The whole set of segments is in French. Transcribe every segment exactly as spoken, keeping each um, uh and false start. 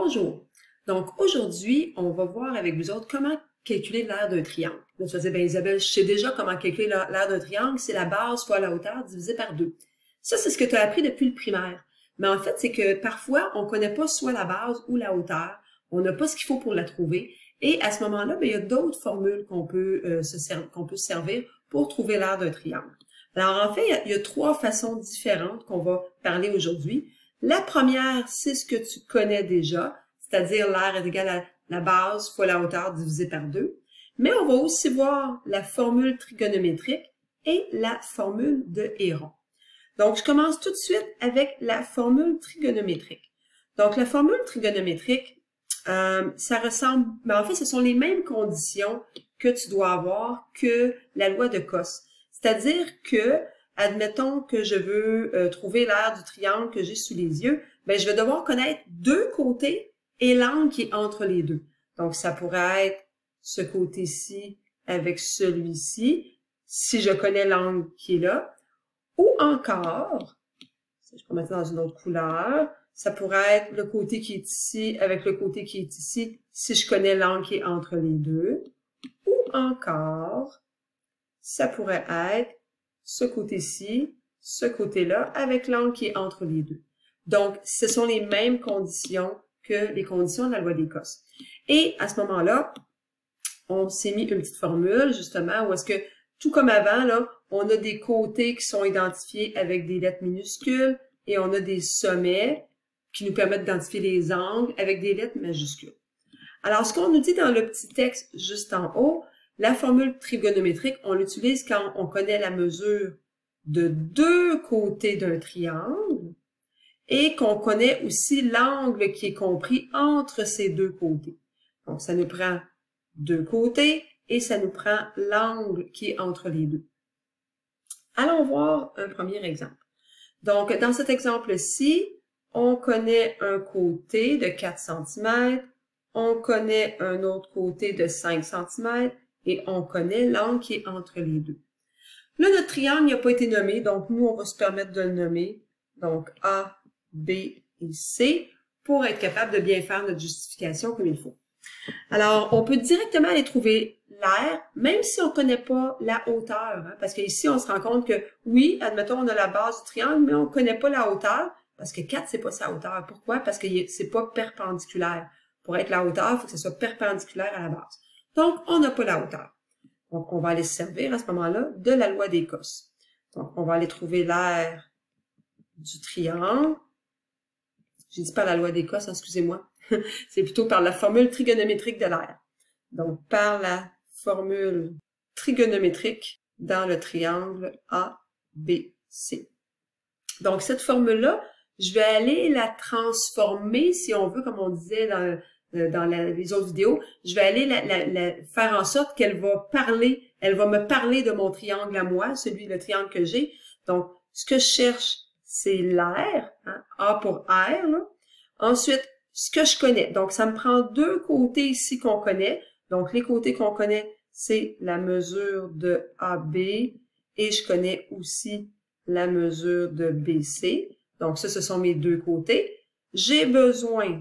Bonjour! Donc aujourd'hui, on va voir avec vous autres comment calculer l'aire d'un triangle. Là, tu vas dire, ben Isabelle, je sais déjà comment calculer l'aire d'un triangle, c'est la base fois la hauteur divisé par deux. Ça, c'est ce que tu as appris depuis le primaire. Mais en fait, c'est que parfois, on ne connaît pas soit la base ou la hauteur, on n'a pas ce qu'il faut pour la trouver, et à ce moment-là, ben, il y a d'autres formules qu'on peut, euh, se qu'on peut se servir pour trouver l'aire d'un triangle. Alors en fait, il y, a, il y a trois façons différentes qu'on va parler aujourd'hui. La première, c'est ce que tu connais déjà, c'est-à-dire l'aire est égal à la base fois la hauteur divisé par deux. Mais on va aussi voir la formule trigonométrique et la formule de Héron. Donc, je commence tout de suite avec la formule trigonométrique. Donc, la formule trigonométrique, euh, ça ressemble, mais en fait, ce sont les mêmes conditions que tu dois avoir que la loi de Cos. C'est-à-dire que, admettons que je veux euh, trouver l'aire du triangle que j'ai sous les yeux, ben, je vais devoir connaître deux côtés et l'angle qui est entre les deux. Donc, ça pourrait être ce côté-ci avec celui-ci, si je connais l'angle qui est là. Ou encore, je peux mettre dans une autre couleur, ça pourrait être le côté qui est ici avec le côté qui est ici, si je connais l'angle qui est entre les deux. Ou encore, ça pourrait être ce côté-ci, ce côté-là, avec l'angle qui est entre les deux. Donc, ce sont les mêmes conditions que les conditions de la loi des Cos. Et à ce moment-là, on s'est mis une petite formule, justement, où est-ce que, tout comme avant, là, on a des côtés qui sont identifiés avec des lettres minuscules et on a des sommets qui nous permettent d'identifier les angles avec des lettres majuscules. Alors, ce qu'on nous dit dans le petit texte juste en haut, la formule trigonométrique, on l'utilise quand on connaît la mesure de deux côtés d'un triangle et qu'on connaît aussi l'angle qui est compris entre ces deux côtés. Donc, ça nous prend deux côtés et ça nous prend l'angle qui est entre les deux. Allons voir un premier exemple. Donc, dans cet exemple-ci, on connaît un côté de quatre centimètres, on connaît un autre côté de cinq centimètres et on connaît l'angle qui est entre les deux. Là, notre triangle n'a pas été nommé, donc nous, on va se permettre de le nommer. Donc, A, B et C pour être capable de bien faire notre justification comme il faut. Alors, on peut directement aller trouver l'aire, même si on ne connaît pas la hauteur, hein, parce qu'ici, on se rend compte que, oui, admettons, on a la base du triangle, mais on ne connaît pas la hauteur, parce que quatre, c'est pas sa hauteur. Pourquoi? Parce que c'est pas perpendiculaire. Pour être la hauteur, il faut que ce soit perpendiculaire à la base. Donc, on n'a pas la hauteur. Donc, on va aller se servir à ce moment-là de la loi des Cos. Donc, on va aller trouver l'aire du triangle. Je dis pas la loi des Cos, excusez-moi. C'est plutôt par la formule trigonométrique de l'aire. Donc, par la formule trigonométrique dans le triangle A B C. Donc, cette formule-là, je vais aller la transformer, si on veut, comme on disait dans, dans la, les autres vidéos, je vais aller la, la, la, faire en sorte qu'elle va parler, elle va me parler de mon triangle à moi, celui, le triangle que j'ai. Donc, ce que je cherche, c'est l'aire, hein, A pour air, là. Ensuite, ce que je connais. Donc, ça me prend deux côtés ici qu'on connaît. Donc, les côtés qu'on connaît, c'est la mesure de A B et je connais aussi la mesure de B C. Donc, ça, ce sont mes deux côtés. J'ai besoin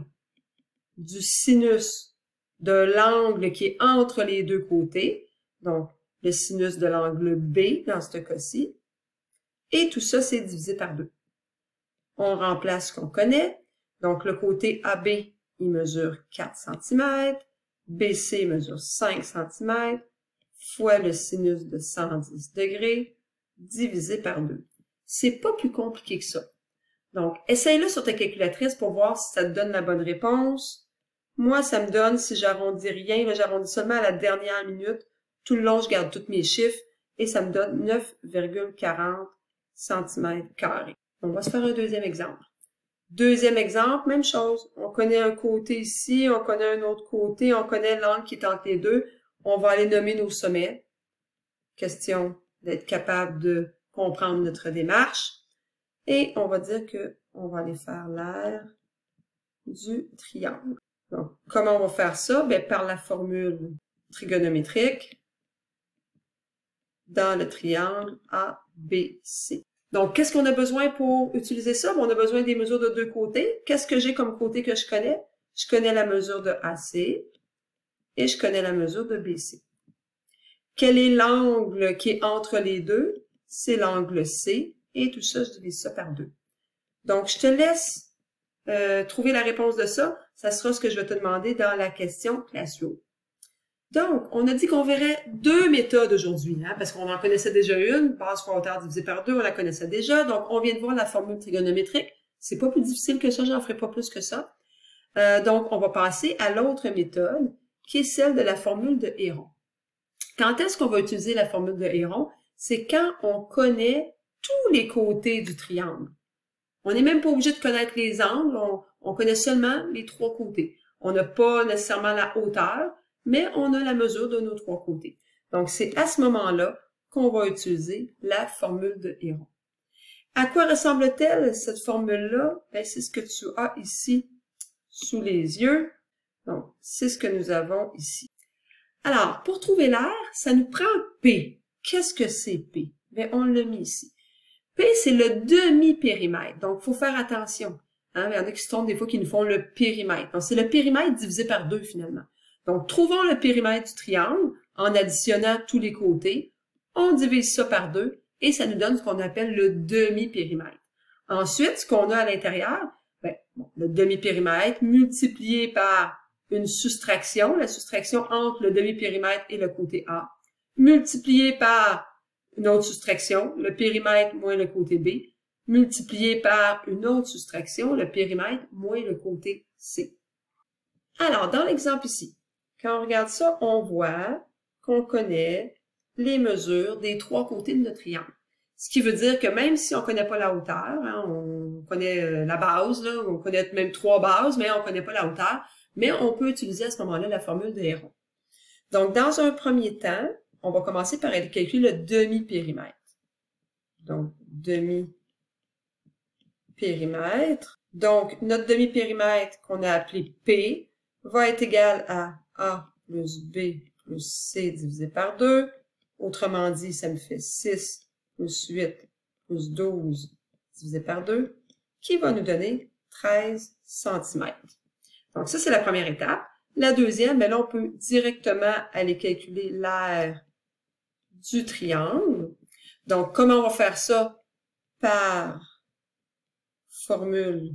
du sinus de l'angle qui est entre les deux côtés. Donc, le sinus de l'angle B dans ce cas-ci. Et tout ça, c'est divisé par deux. On remplace ce qu'on connaît. Donc, le côté A B, il mesure quatre centimètres, B C mesure cinq centimètres, fois le sinus de cent dix degrés, divisé par deux. C'est pas plus compliqué que ça. Donc, essaye-le sur ta calculatrice pour voir si ça te donne la bonne réponse. Moi, ça me donne, si j'arrondis rien, là, j'arrondis seulement à la dernière minute. Tout le long, je garde tous mes chiffres et ça me donne neuf virgule quarante centimètres carrés. On va se faire un deuxième exemple. Deuxième exemple, même chose. On connaît un côté ici, on connaît un autre côté, on connaît l'angle qui est entre les deux. On va aller nommer nos sommets. Question d'être capable de comprendre notre démarche. Et on va dire que on va aller faire l'aire du triangle. Donc, comment on va faire ça? Bien, par la formule trigonométrique dans le triangle A B C. Donc, qu'est-ce qu'on a besoin pour utiliser ça? Bon, on a besoin des mesures de deux côtés. Qu'est-ce que j'ai comme côté que je connais? je connais la mesure de A C et je connais la mesure de B C. Quel est l'angle qui est entre les deux? C'est l'angle C, et tout ça, je divise ça par deux. Donc, je te laisse euh, trouver la réponse de ça. Ça sera ce que je vais te demander dans la question classroom. Donc, on a dit qu'on verrait deux méthodes aujourd'hui, hein, parce qu'on en connaissait déjà une, base fois hauteur divisée par deux, on la connaissait déjà. Donc, on vient de voir la formule trigonométrique. C'est pas plus difficile que ça, j'en ferai pas plus que ça. Euh, donc, on va passer à l'autre méthode, qui est celle de la formule de Héron. Quand est-ce qu'on va utiliser la formule de Héron? C'est quand on connaît tous les côtés du triangle. On n'est même pas obligé de connaître les angles, on, on connaît seulement les trois côtés. On n'a pas nécessairement la hauteur, mais on a la mesure de nos trois côtés. Donc, c'est à ce moment-là qu'on va utiliser la formule de Héron. À quoi ressemble-t-elle, cette formule-là? Ben, c'est ce que tu as ici sous les yeux. Donc, c'est ce que nous avons ici. Alors, pour trouver l'aire, ça nous prend P. Qu'est-ce que c'est P? Bien, on l'a mis ici. P, c'est le demi-périmètre. Donc, il faut faire attention. Hein? Il y en a qui se trompent des fois qui nous font le périmètre. Donc, c'est le périmètre divisé par deux, finalement. Donc, trouvons le périmètre du triangle en additionnant tous les côtés. On divise ça par deux et ça nous donne ce qu'on appelle le demi-périmètre. Ensuite, ce qu'on a à l'intérieur, ben, bon, le demi-périmètre multiplié par une soustraction, la soustraction entre le demi-périmètre et le côté A, multiplié par une autre soustraction, le périmètre moins le côté B, multiplié par une autre soustraction, le périmètre moins le côté C. Alors, dans l'exemple ici, quand on regarde ça, on voit qu'on connaît les mesures des trois côtés de notre triangle. Ce qui veut dire que même si on ne connaît pas la hauteur, hein, on connaît la base, là, on connaît même trois bases, mais on ne connaît pas la hauteur, mais on peut utiliser à ce moment-là la formule de Héron. Donc, dans un premier temps, on va commencer par calculer le demi-périmètre. Donc, demi-périmètre. Donc, notre demi-périmètre qu'on a appelé P va être égal à A plus B plus C divisé par deux. Autrement dit, ça me fait six plus huit plus douze divisé par deux, qui va nous donner treize centimètres. Donc, ça, c'est la première étape. La deuxième, bien là, on peut directement aller calculer l'aire du triangle. Donc, comment on va faire ça? Par formule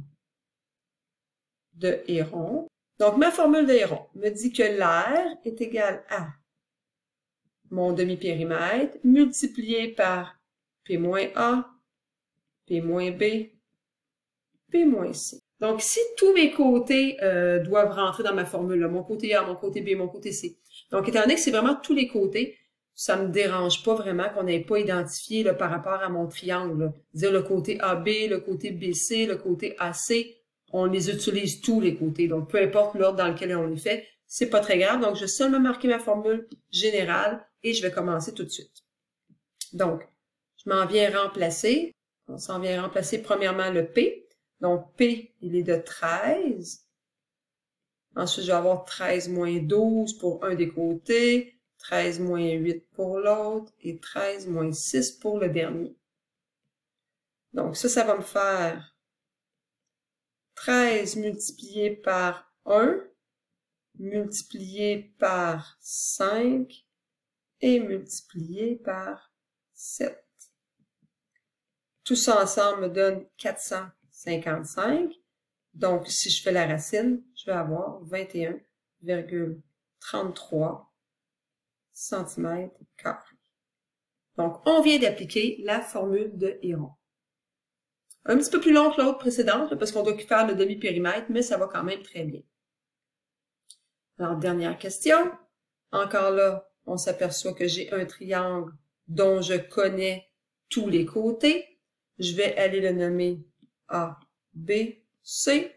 de Héron. Donc, ma formule de Héron me dit que l'aire est égale à mon demi-périmètre multiplié par P moins A, P moins B, P moins C. Donc, si tous mes côtés euh, doivent rentrer dans ma formule, là, mon côté A, mon côté B, mon côté C. Donc, étant donné que c'est vraiment tous les côtés, ça me dérange pas vraiment qu'on n'ait pas identifié là, par rapport à mon triangle. Là. Dire le côté A B, le côté B C, le côté A C, on les utilise tous les côtés. Donc, peu importe l'ordre dans lequel on les fait, c'est pas très grave. Donc, je vais seulement marquer ma formule générale et je vais commencer tout de suite. Donc, je m'en viens remplacer. On s'en vient remplacer premièrement le P. Donc, P, il est de treize. Ensuite, je vais avoir treize moins douze pour un des côtés, treize moins huit pour l'autre et treize moins six pour le dernier. Donc, ça, ça va me faire treize multiplié par un, multiplié par cinq et multiplié par sept. Tout ça ensemble me donne quatre cent cinquante-cinq. Donc, si je fais la racine, je vais avoir vingt et un virgule trente-trois centimètres carrés. Donc, on vient d'appliquer la formule de Héron. Un petit peu plus long que l'autre précédente, parce qu'on doit faire le demi-périmètre, mais ça va quand même très bien. Alors, dernière question. Encore là, on s'aperçoit que j'ai un triangle dont je connais tous les côtés. Je vais aller le nommer A, B, C.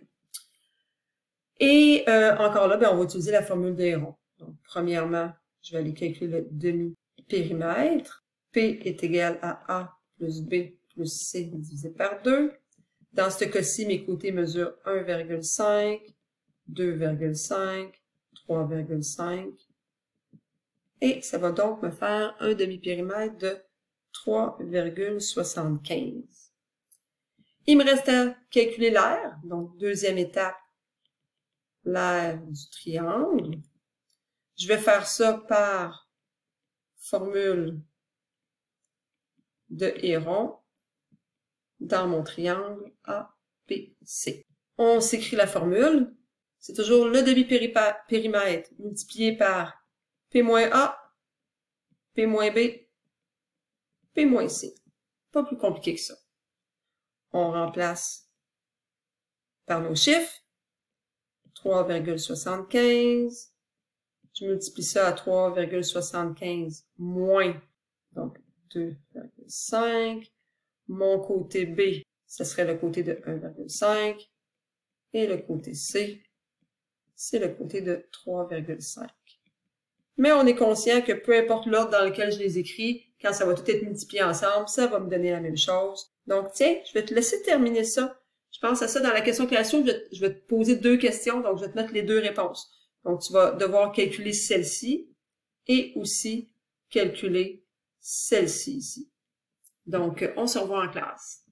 Et euh, encore là, ben, on va utiliser la formule de Héron. Donc, premièrement, je vais aller calculer le demi-périmètre. P est égal à A plus B plus C divisé par deux. Dans ce cas-ci, mes côtés mesurent un virgule cinq, deux virgule cinq, trois virgule cinq. Et ça va donc me faire un demi-périmètre de trois virgule soixante-quinze. Il me reste à calculer l'aire. Donc, deuxième étape, l'aire du triangle. Je vais faire ça par formule de Héron dans mon triangle A P C. On s'écrit la formule. C'est toujours le demi-périmètre multiplié par P moins A, P moins B, P moins C. Pas plus compliqué que ça. On remplace par nos chiffres. trois virgule soixante-quinze. Je multiplie ça à trois virgule soixante-quinze moins, donc deux virgule cinq. Mon côté B, ce serait le côté de un virgule cinq. Et le côté C, c'est le côté de trois virgule cinq. Mais on est conscient que peu importe l'ordre dans lequel je les écris, quand ça va tout être multiplié ensemble, ça va me donner la même chose. Donc, tiens, je vais te laisser terminer ça. Je pense à ça dans la question création, je vais, je vais te poser deux questions, donc je vais te mettre les deux réponses. Donc, tu vas devoir calculer celle-ci et aussi calculer celle-ci ici. Donc, on se revoit en classe.